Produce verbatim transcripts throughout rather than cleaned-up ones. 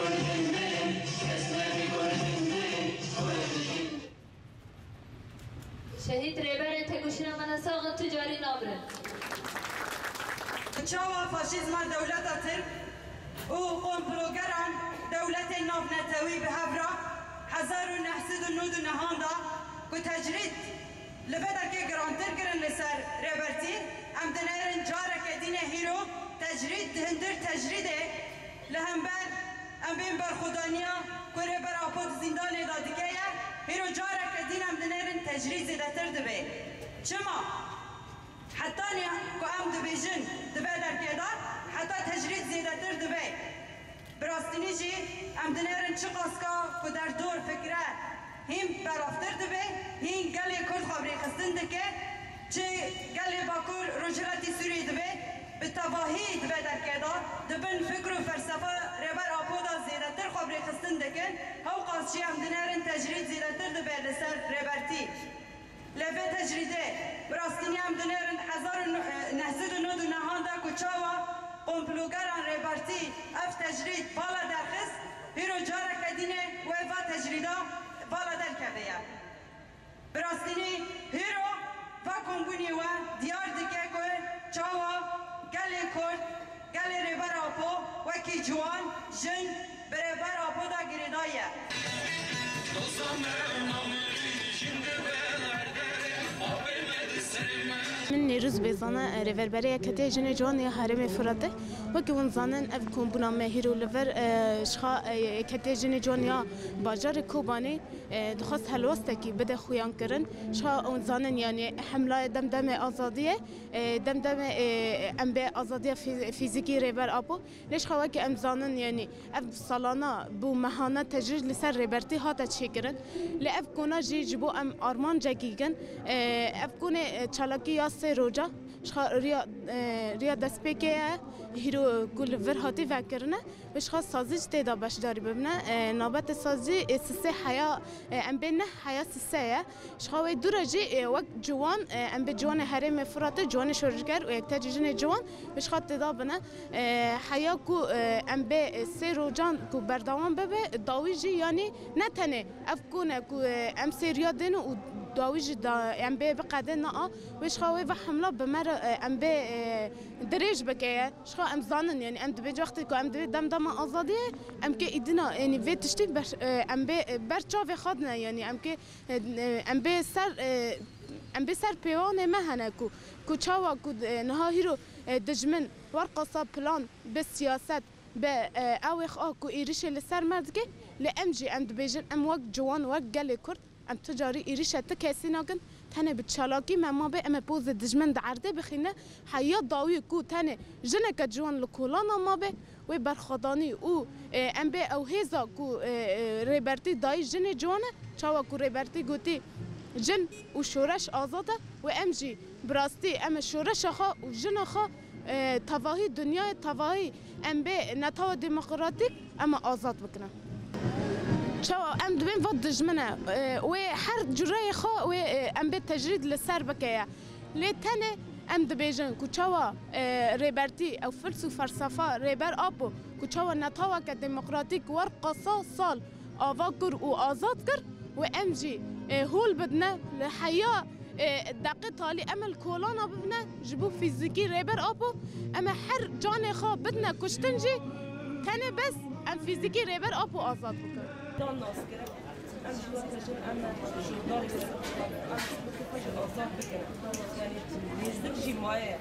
شهید ریبر تگوشنا من ساق تجاری نابرن چاوا فاشیزم دولت تر و قنبلوگران دولت نافنتوی به هفرا هزار و نهصد و نود و نهاندا که تجرید لبدر که گرانتر گرن لسر ریبرتی ام دنیرن جارک دین هیرو تجرید هندر تجریده لهمبر ام بین بر خدانیا که ریبر آپود زندان دادگه هیرو جارک دین ام دنیرن تجرید زیده تر دبه چما؟ حتی نیا که ام دبیجن دبه در کدار حتی تجرید زیده تر دبه براستینی جی ام دنیرن چه قاسکا که در دور فکره هم برافتر دبه هین گلی کرد خبری خستن دکه چه گلی باکور رجلاتی سوری دبه به تواهی دبه در کدار دبن فکر و فلسفه ریبر آپودا زیده تر خبری خستن دکن هاو قاسچی ام دنیرن تجرید زیده تر دبه لسر ریبرتی لبه تجریده براستینی هم دنیرن هزار و نهصد و نود و نهانده کچاوا قنبلوگران ریبرتی اف تجرید بالا درخست هیرو جاره کدینه و افا تجریده بالا در کبه براستینی هیرو و کنگونی و دیار دیگه که چاوا گلی کرد گلی ریبر آپو وکی جوان جن بریبر آپو دا گریدایه من نیروز بیزانه ریوربری کتی جن جوان یا حرم فراده و که اون زنان اف کمبونا مهیرو لور شخا کتی جن جوان یا باجار کوبانی دخواست هلوسته کی بده خویان کرن شخا اون زنان یعنی حمله دم دم آزادیه دم دم ام به آزادی فیزیکی ریور آبو ليش خوا که ام زنان یعنی اف سالانه بو مهانه تجرید لسر ریورتی هات چی کرن لاف کونا جی جبو ام آرمان جگیگن اف کونه چالاکی یا سه روزا ریا ریا دست پکه هیرو کل ور هاتی فکرنه بهش خواست سازی تیدا باش داری ببینه نوبت سازی سه حیا ام بین حیا سه شخوی درجی وقت جوان ام به جوان حرم فرات جوان شورجگر و یک تجربه جوان بهش خواست تیدا بنه حیا کو ام به سه روزان کو بردوام ببه داویجی یعنی نه تنه افکونه کو ام سریا دینو و داویج دا ام به بقدر نه وش خوي وحمله بمر ام به دريج بكيه شخو ام زانن يعني ام دبي وقت كو ام دبي دم دم ازادي ام كي ادنا يعني في تشتي بر ام به برچاو خدنا يعني ام كي ام به سر ام به سر بيون ما هنكو كو چاوا كو نها هيرو دجمن ورقصه بلان بالسياسات به اوخ اكو ايرش لسر مردكي لام جي ام دبيجن ام وق جوان وق قال كرد ام تجاری ایریشت کسی نگن تنه به چالاکی مما به ام پوز دجمن دعرده بخینه حیات داوی کو تنه جنک جوان لکولانا ما به و برخدانی او ام به او هزا کو ریبرتی دای جن جوانه چاوا کو ریبرتی گوتی جن و شورش آزاده و ام جی براستی ام شورش خا و جن خا تواهی دنیای تواهی ام به نتاو دموکراتیک اما آزاد بکنه شو ام دبين فض دجمنه و هر جري خو و ام بالتجريد للسر بكيا لتنه ام دبيجن كوچوا ريبرتي او فلسفه فلسفه ريبر ابو كوچوا نتاوا كديمقراطيك ورقصا صال افاكر و ازاد كر و ام جي هول بدنا لحياه دقيقه تالي امل كولانا بدنا جبو فيزيكي ريبر ابو اما حر جاني خو بدنا كشتنجي تنه بس ام فيزيكي ريبر ابو ازاد بكر دان ناس کرد از جوان تجربه اما داری کرد از بکفاش آزاد بکنه یعنی نزدیک جی مایه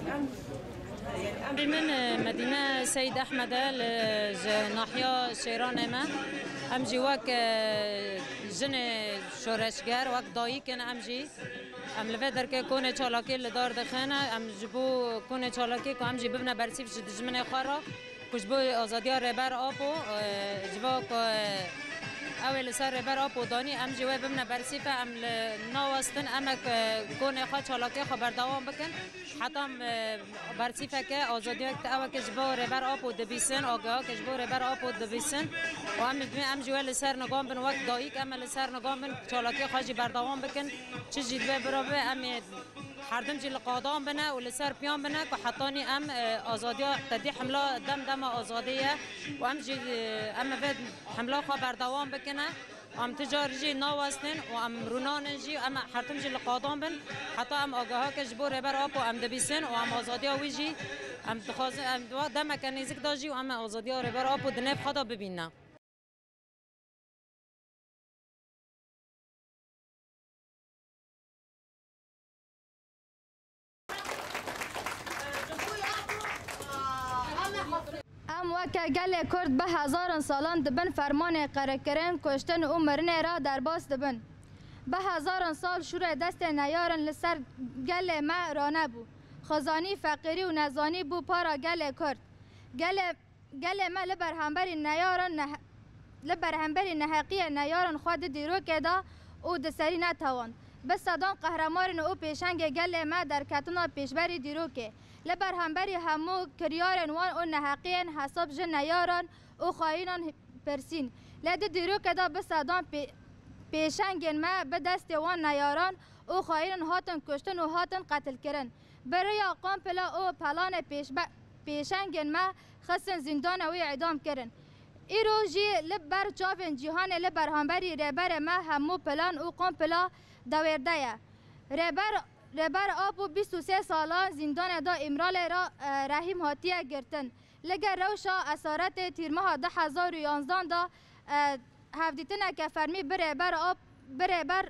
یعنی من مدينة سيد أحمد ناحية شيران ما أم جي وك جن شورشگر وك دايكن أم جي أم لفدر كي كونه چالاكي لدار دخنه أم جبو كونه چالاكي كو أم جي ببنا برسيف جدجمن خارا كجبو آزاديا ربر آبو جبو اول سر ربر آبو دانی ام جواب بمنا برسیفه ام نواستن ام کونه خواهد چالاکی خبر دوام بکن حتی برسیفه که آزادی وقت اول که جبا ربر آبو دبیسن آگاه که جبا ربر آبو دبیسن و ام ام جواب سر نگام بن وقت دایی که ام سر نگام بن چالاکی خواهد بردوام بکن چه جدوه برابه ام حردم جی لقادام بنا و لسر پیان بنا که حطانی ام آزادی تدی حمله دم دم آزادیه و ام جی ام بعد حمله خو بردوام بکنه ام تجار جی نواستن و ام رونان جی ام حرتم جی لقادام بن حتی ام آگاه که جبور بر آب و ام دبیسن و ام آزادی وی جی ام تخاز ام دو دم کنیزک داجی و ام آزادی بر آب و دنف خدا ببینه. ام وکه گل کرد به هزاران سالان دبن فرمان قرکرین کشتن و مرنه را در باس دبن به هزاران سال شور دست نیارن لسر گل ما را نبو خزانی فقیری و نزانی بو پارا گل کرد گل گل ما لبر همبری نیارن نه لبر همبری نحقی نیارن خود دیرو کدا او دسری نتوان به صدان قهرمارن او پیشنگ گل ما در کتنا پیشبری دیرو که لبر همبری همو کریارن وان او نحقین حساب جن نیارن او خواهینان پرسین لده دیرو کدا به صدان پی پیشنگن ما به دست وان نیاران او خواهینان هاتن کشتن و هاتن قتل کرن برای قام پلا او پلان پیش پیشنگن ما خسن زندان و اعدام کرن ایرو جی لبر چافن جهان لبر همبری ربر ما همو پلان او قام پلا دورده یا ربر ربر آبو بیست و سه سالا زندان دا امرال را رحیم هاتیه گرتن لگر روشا اسارت تیرمه ده هزار و یانزدان دا هفدیتنه که فرمی بره بر آب بره بر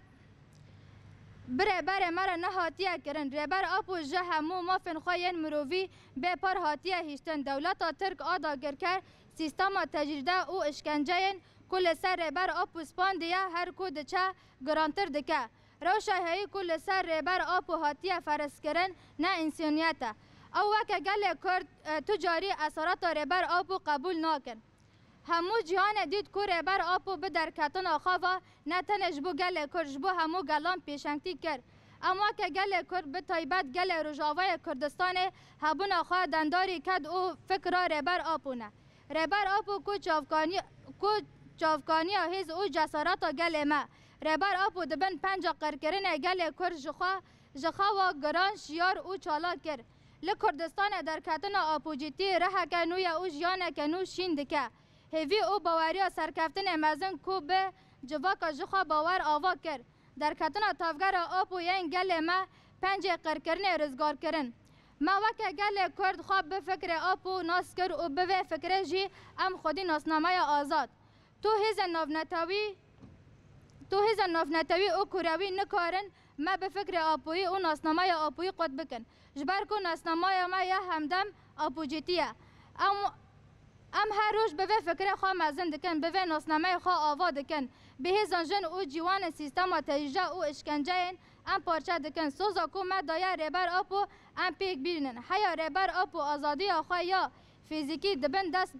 بره بره مرا نه هاتیه کرن ربر آبو جه همو مافن خواهین مرووی به پر هاتیه هیشتن دولتا ترک آدا گرکر سیستما تجریده او اشکنجه کل سر ربر آبو سپاندیه هر کود چه گرانتر دکه روشا هایی کل سر ربر آبو هاتیه فرس کرن نه انسانیته او وکه گل کرد تجاری اثارات ربر آبو قبول ناکن همو جهان دید که ربر آبو به درکتن آخوا نه تنش بو گل کرد جبو همو گلان پیشنگتی کرد اما که گل کرد به تایبت گل رجاوه کردستان هبون آخوا دنداری کد او فکر ربر آبو نه ربر آبو کو چافکانی کو چافکانی هیز او جسارت گل ما ربر آبو دبن پنجا قرکرین گل کرد جخوا جخوا و گران شیار او چالا کرد لکردستان درکتن آپوجیتی ره کنوی او جیان کنو شین دکه هیوی او باوریا سرکفتن مزن کو به جواکا جخوا باور آوا کرد درکتن تافگر آپو یین گل ما پنج قرکرین رزگار کرن ما وکه گل کرد خواب به فکر آپو ناس کرد و به فکر جی ام خودی ناسنامه آزاد تو هیز نافنتاوی تو هیز نافنتاوی او کوروی نکارن ما به فکر آپوی او ناسنامه آپوی قد بکن جبر کو ناسنامه ما یا همدم آپوجیتیه ام ام هر روز به فکر خواه مزن دکن به ناسنامه خواه آوا دکن به هزان جن او جوان سیستم تجریه او اشکنجه ام پارچه دکن سوزا کو ما دایا ربر آپو ام پیک بیرنن حیا ربر آپو آزادی خواه یا فیزیکی دبن دست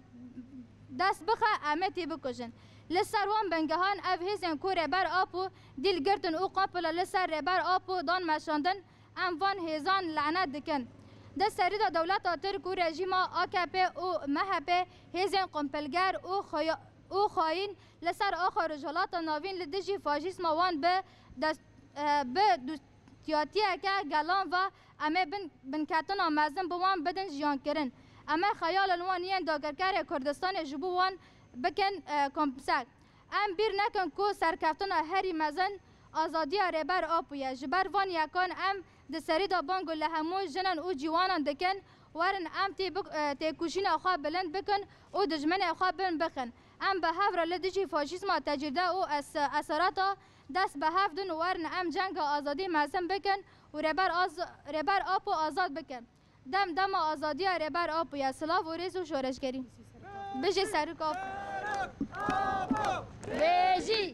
دست بخه امتی بکشن لسر وان بنگهان او هزن کو ربر آپو دیل گرتن او قاپلا لسر ربر آپو دان مشاندن ام وان هزان لعنت دکن ده سری دا دولت ترک و رژیم آکپ او مهپ هزن قمپلگر او خیا او خاین لسر آخر رجالات ناوین لدجی فاشیسم وان به دست به دوستیاتیه که گلان و امه بن بنکتن آمازن بوان بدن جیان کرن امه خیال الوان یین داگرکر کردستان جبو وان بکن کمپسک ام بیر نکن کو سرکفتن هری مزن آزادی ربر آپویه جبر وان یکان ام د سری دا بانگو لهمو جنن او جوانان دکن ورن ام تی بک تی کوشین اخوا بلند بکن او دجمن اخوا بن بخن ام به هفر لدجی فاشیسم تجریده او اثراتا دست به هفدن ورن ام جنگ آزادی مزن بکن و ربر آز ربر آپو آزاد بکن دم دم آزادی ربر آپویه سلاف و ریز و شورشگری بجی سرک آپو رژی